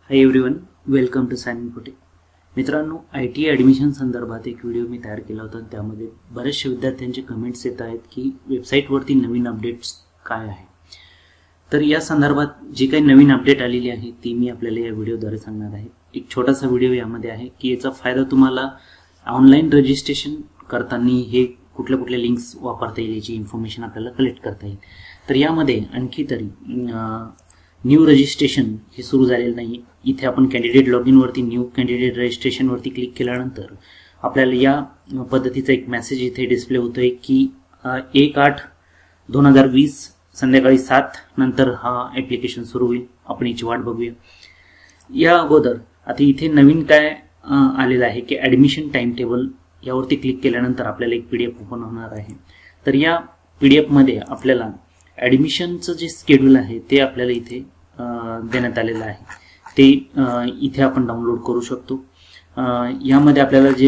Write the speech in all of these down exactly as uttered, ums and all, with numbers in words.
High everyone, welcome to Sign Infotech. मित्रांनो, I T admission संदर्भात एक व्हिडिओ मी तयार केला होता. त्यामध्ये बरेचशा विद्यार्थ्यांचे कमेंट्स येत आहेत की वेबसाईटवरती नवीन अपडेट्स काय आहे. तर या संदर्भात जी काही नवीन अपडेट आलेली आहे ती मी आपल्याला या व्हिडिओद्वारे सांगणार आहे. एक छोटासा व्हिडिओ यामध्ये आहे की याचा फायदा तुम्हाला ऑनलाईन रजिस्ट्रेशन करताना हे कुठल्या कुठल्या लिंक्स वापरता येईल याची इन्फॉर्मेशन आपल्याला कलेक्ट करता येईल. तर यामध्ये आणखी तरी न्यू रजिस्ट्रेशन हे सुरू झालेलं नाही. इथे आपण कॅन्डिडेट लॉग इनवरती न्यू कॅन्डिडेट रजिस्ट्रेशनवरती क्लिक केल्यानंतर आपल्याला या पद्धतीचा एक मेसेज इथे डिस्प्ले होतो आहे की एक आठ दोन हजार वीस संध्याकाळी सात नंतर हा ॲप्लिकेशन सुरू होईल. आपण याची वाट बघूया. या अगोदर आता इथे नवीन काय आलेलं आहे की ॲडमिशन टाइम टेबल यावरती क्लिक केल्यानंतर आपल्याला एक पी डी एफ ओपन होणार आहे. तर या पी डी एफमध्ये आपल्याला ॲडमिशनचं जे शेड्यूल आहे ते आपल्याला इथे देण्यात आलेलं आहे. ते इथे आपण डाउनलोड करू शकतो. यामध्ये आपल्याला जे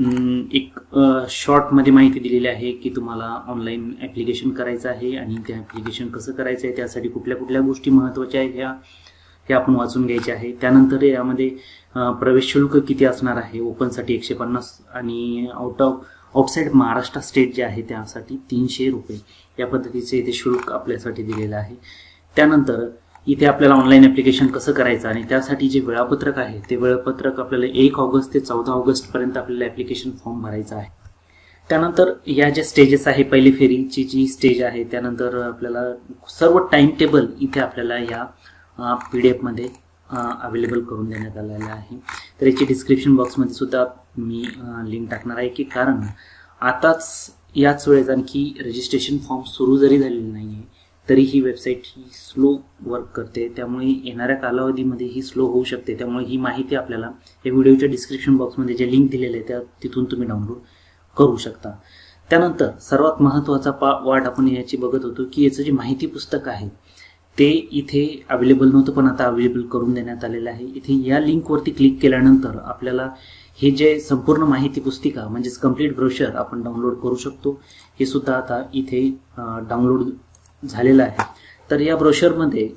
एक शॉर्टमध्ये माहिती दिलेली आहे की तुम्हाला ऑनलाईन ॲप्लिकेशन करायचं आहे आणि ते ॲप्लिकेशन कसं करायचं आहे, त्यासाठी कुठल्या कुठल्या गोष्टी महत्त्वाच्या आहेत ह्या हे आपण वाचून घ्यायचे आहे. त्यानंतर यामध्ये प्रवेश शुल्क किती असणार आहे. ओपनसाठी एकशे पन्नास आणि out of outside Maharashtra state जे आहे त्यासाठी तीनशे रुपये या पद्धतीचे इथे शुल्क आपल्यासाठी दिलेलं आहे. त्यानंतर इथे आपल्याला ऑनलाईन ॲप्लिकेशन कसं करायचं आणि त्यासाठी जे वेळापत्रक आहे ते वेळापत्रक आपल्याला एक ऑगस्ट ते चौदा ऑगस्टपर्यंत आपल्याला ॲप्लिकेशन फॉर्म भरायचा आहे. त्यानंतर या ज्या स्टेजेस आहे, पहिली फेरीची जी स्टेज आहे, त्यानंतर आपल्याला सर्व टाइम टेबल इथे आपल्याला या पी डी एफमध्ये अवेलेबल करून देण्यात आलेलं आहे. तर याची डिस्क्रिप्शन बॉक्समध्ये सुद्धा मी लिंक टाकणार आहे की कारण आताच याच वेळेस आणखी रजिस्ट्रेशन फॉर्म सुरू जरी झालेली नाही आहे तरी ही वेबसाईट ही स्लो वर्क करते. त्यामुळे येणाऱ्या कालावधीमध्ये ही स्लो होऊ शकते. त्यामुळे ही माहिती आपल्याला या व्हिडिओच्या डिस्क्रिप्शन बॉक्समध्ये जे लिंक दिलेले आहे त्या तिथून तुम्ही डाउनलोड करू शकता. त्यानंतर सर्वात महत्त्वाचा पा वाट आपण याची बघत होतो की याचं जे माहिती पुस्तक आहे ते इथे अवेलेबल नव्हतं, पण आता अवेलेबल करून देण्यात आलेलं आहे. इथे या लिंकवरती क्लिक केल्यानंतर आपल्याला हे जे संपूर्ण माहिती पुस्तिका म्हणजेच कम्प्लीट ब्रोशर आपण डाउनलोड करू शकतो. हे सुद्धा आता इथे डाउनलोड झालेलं आहे. तर या ब्रोशरमध्ये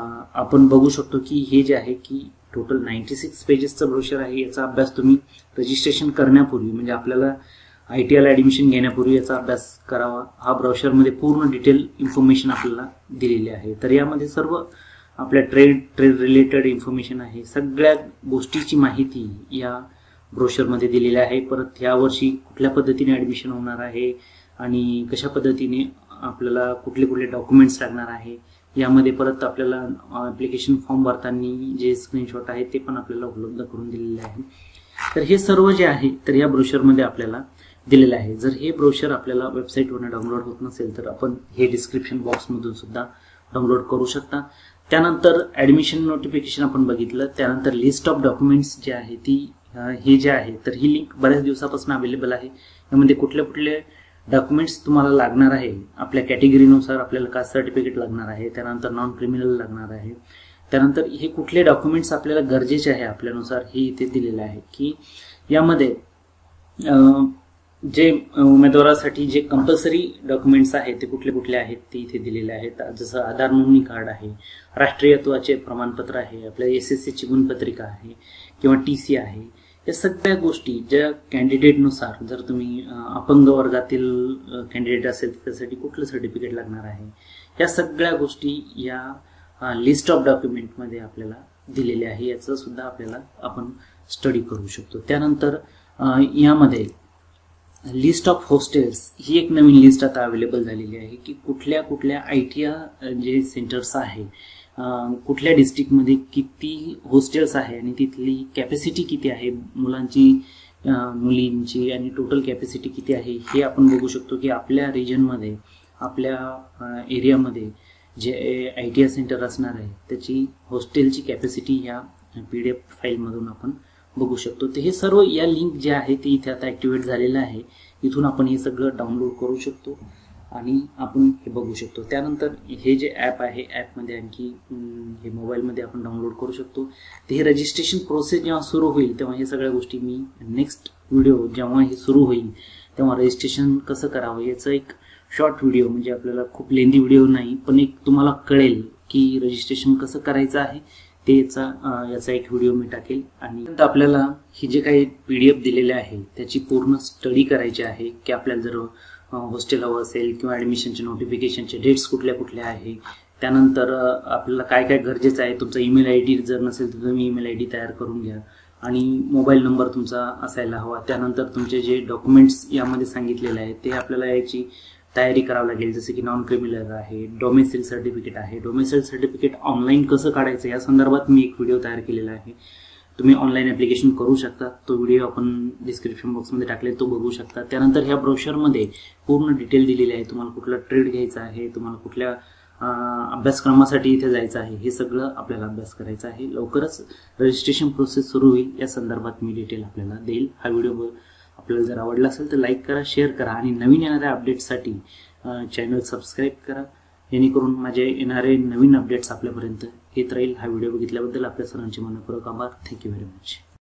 आपण बघू शकतो की हे जे आहे की टोटल नाईन्टी सिक्स पेजेसचं ब्रोशर आहे. याचा अभ्यास तुम्ही रजिस्ट्रेशन करण्यापूर्वी म्हणजे आपल्याला आय टी आयला ॲडमिशन घेण्यापूर्वी याचा अभ्यास करावा. हा ब्राउशरमध्ये पूर्ण डिटेल इन्फॉर्मेशन आपल्याला दिलेली आहे. तर यामध्ये सर्व आपल्या ट्रेड ट्रेड रिलेटेड इन्फॉर्मेशन आहे. सगळ्या गोष्टीची माहिती या ब्रोशरमध्ये दिलेली आहे. परत यावर्षी कुठल्या पद्धतीने ॲडमिशन होणार आहे आणि कशा पद्धतीने आपल्याला कुठले कुठले डॉक्युमेंट्स लागणार आहे. यामध्ये परत आपल्याला ॲप्लिकेशन फॉर्म भरताना जे स्क्रीनशॉट आहे ते पण आपल्याला उपलब्ध करून दिलेले आहे. तर हे सर्व जे आहे तर या ब्रोशरमध्ये आपल्याला दिलेलं आहे. जर हे ब्रोशर आपल्याला वेबसाईटवरून डाउनलोड होत नसेल तर आपण हे डिस्क्रिप्शन बॉक्समधून सुद्धा डाउनलोड करू शकता. त्यानंतर ॲडमिशन नोटिफिकेशन आपण बघितलं. त्यानंतर लिस्ट ऑफ डॉक्युमेंट्स जे आहे ती हे जे आहे तर ही लिंक बऱ्याच दिवसापासून अवेलेबल आहे. यामध्ये कुठले कुठले डॉक्युमेंट्स तुम्हाला लागणार आहे, आपल्या कॅटेगरीनुसार आपल्याला कास्ट सर्टिफिकेट लागणार आहे, त्यानंतर नॉन क्रिमिनल लागणार आहे, त्यानंतर हे कुठले डॉक्युमेंट्स आपल्याला गरजेचे आहे आपल्यानुसार हे इथे दिलेलं आहे की यामध्ये जे उमेदवारासाठी जे कंपल्सरी डॉक्युमेंट्स आहेत ते कुठले कुठले आहेत ते इथे दिलेले आहेत. जसं आधार नोंदणी कार्ड आहे, राष्ट्रीयत्वाचे प्रमाणपत्र आहे, आपल्या एस एस सीची गुणपत्रिका आहे किंवा टी सी आहे. या सगळ्या गोष्टी ज्या कॅन्डिडेटनुसार, जर तुम्ही अपंग वर्गातील कॅन्डिडेट असेल त्यासाठी कुठलं सर्टिफिकेट लागणार आहे, या सगळ्या गोष्टी या लिस्ट ऑफ डॉक्युमेंटमध्ये आपल्याला दिलेले आहे. याचं सुद्धा आपल्याला आपण स्टडी करू शकतो. त्यानंतर यामध्ये लिस्ट ऑफ हॉस्टेल्स ही एक नवीन लिस्ट आता अवेलेबल झालेली आहे की कुठल्या कुठल्या आय टी आय जे सेंटर्स आहे, कुठल्या डिस्ट्रिक्टमध्ये किती हॉस्टेल्स आहे आणि तिथली कॅपॅसिटी किती आहे, मुलांची मुलींची आणि टोटल कॅपॅसिटी किती आहे हे आपण बघू शकतो की आपल्या रिजनमध्ये आपल्या एरियामध्ये जे आय टी आय सेंटर असणार आहे त्याची हॉस्टेलची कॅपॅसिटी ह्या पी डी एफ फाईलमधून आपण बघू शकतो. तर हे सर्व या लिंक जे आहे ते इथे आता ॲक्टिवेट झालेलं आहे. इथून आपण हे सगळं डाउनलोड करू शकतो आणि आपण हे बघू शकतो. त्यानंतर हे जे ॲप आहे ॲपमध्ये आणखी हे मोबाईलमध्ये आपण डाउनलोड करू शकतो. तर हे रजिस्ट्रेशन प्रोसेस जेव्हा सुरू होईल तेव्हा हे सगळ्या गोष्टी मी नेक्स्ट व्हिडिओ जेव्हा हे सुरू होईल तेव्हा रजिस्ट्रेशन कसं करावं याचं एक शॉर्ट व्हिडिओ, म्हणजे आपल्याला खूप लेंदी व्हिडिओ नाही पण एक तुम्हाला कळेल की रजिस्ट्रेशन कसं करायचं आहे तेचा याचा एक व्हिडिओ मी टाकेल. आणि आपल्याला ही जे काही पी डी एफ दिलेले आहे त्याची पूर्ण स्टडी करायची आहे की आपल्याला जर हॉस्टेल हवं असेल किंवा ॲडमिशनचे नोटिफिकेशनचे डेट्स कुठल्या कुठल्या आहे, त्यानंतर आपल्याला काय काय गरजेचं आहे. तुमचा ईमेल आय डी जर नसेल तर तुम्ही ईमेल आय डी तयार करून घ्या आणि मोबाईल नंबर तुमचा असायला हवा. त्यानंतर तुमचे जे डॉक्युमेंट्स यामध्ये सांगितलेले आहेत ते आपल्याला याची तयारी करावी लागेल, जसे की नॉन क्रिमिनल आहे, डोमेसिल सर्टिफिकेट आहे. डोमेसिल सर्टिफिकेट ऑनलाईन कसं काढायचं या संदर्भात मी एक व्हिडिओ तयार केलेला आहे. तुम्ही ऑनलाईन ॲप्लिकेशन करू शकता. तो व्हिडिओ आपण डिस्क्रिप्शन बॉक्समध्ये टाकले, तो बघू शकता. त्यानंतर ह्या ब्रोशरमध्ये पूर्ण डिटेल दिलेली आहे. तुम्हाला कुठला ट्रेड घ्यायचा आहे, तुम्हाला कुठल्या अभ्यासक्रमासाठी इथे जायचं आहे, हे सगळं आपल्याला अभ्यास करायचा आहे. लवकरच रजिस्ट्रेशन प्रोसेस सुरू होईल, या संदर्भात मी डिटेल आपल्याला देईल. हा व्हिडिओ आपल्याला जर आवडला असेल तर लाईक करा, शेअर करा आणि नवीन येणाऱ्या अपडेट्ससाठी चॅनल सबस्क्राईब करा, जेणेकरून माझे येणारे नवीन अपडेट्स आपल्यापर्यंत येत राहील. हा व्हिडिओ बघितल्याबद्दल आपल्या सर्वांचे मनपूर्वक आभार. Thank you very much.